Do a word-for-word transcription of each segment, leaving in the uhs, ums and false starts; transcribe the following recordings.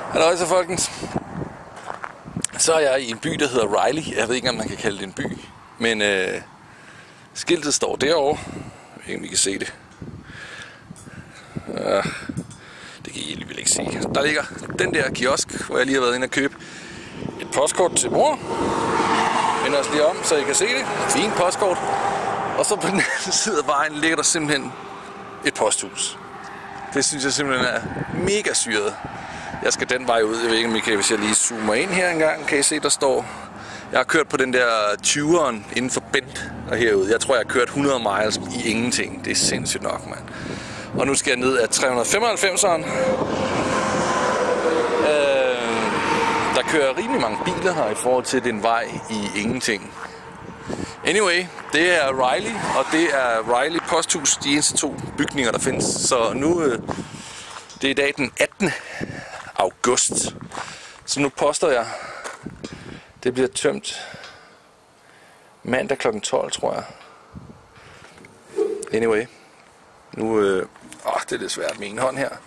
Hallo så folkens. Så er jeg i en by, der hedder Riley. Jeg ved ikke, om man kan kalde det en by. Men øh, skiltet står derovre. Jeg ved ikke, om I kan se det. Øh, det kan I alligevel ikke se. Der ligger den der kiosk, hvor jeg lige har været inde og købe et postkort til mor. Vender os lige om, så I kan se det. Fint postkort. Og så på den anden side af vejen ligger der simpelthen et posthus. Det synes jeg simpelthen er mega syret. Jeg skal den vej ud. Jeg ved ikke, om I kan, hvis jeg lige zoomer ind her en gang. Kan I se, der står... Jeg har kørt på den der tyveren inden for Bent og herude. Jeg tror, jeg har kørt hundrede miles i ingenting. Det er sindssygt nok, mand. Og nu skal jeg ned af tre hundrede femoghalvfemseren. Øh, der kører rimelig mange biler her i forhold til den vej i ingenting. Anyway, det er Riley, og det er Riley Posthus, de eneste to bygninger, der findes. Så nu, øh, det er i dag den attende august. Så nu poster jeg. Det bliver tømt mandag klokken tolv, tror jeg. Anyway, nu, øh, åh, det er lidt svært med en hånd her.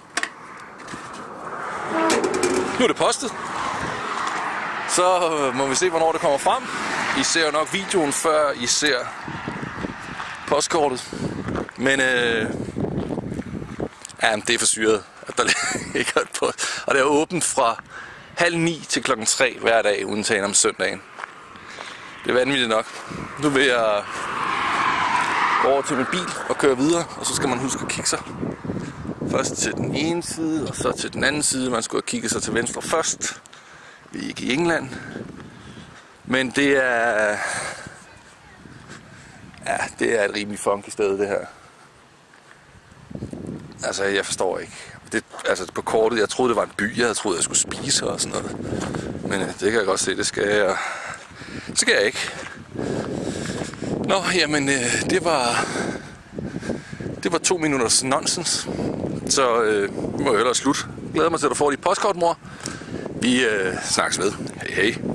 Nu er det postet. Så øh, må vi se, hvornår det kommer frem. I ser jo nok videoen, før I ser postkortet. Men øh, ja, det er for syret, at der ligger et post. Og det er åbent fra halv ni til klokken tre hver dag, undtagen om søndagen. Det er vanvittigt nok. Nu vil jeg gå over til min bil og køre videre, og så skal man huske at kigge sig. Først til den ene side, og så til den anden side. Man skulle have kigget sig til venstre først. Vi er ikke i England. Men det er... Ja, det er et rimelig funky sted, det her. Altså, jeg forstår ikke. Det, altså, på kortet, jeg troede, det var en by. Jeg havde troet, jeg skulle spise og sådan noget. Men det kan jeg godt se, det skal jeg... Det skal jeg ikke. Nå, jamen, det var... Det var to minutters nonsens. Så øh, vi må jo hellere slutte. Glæder mig til, at du får dit postkort, mor. Vi øh, snakkes ved. Hej hej.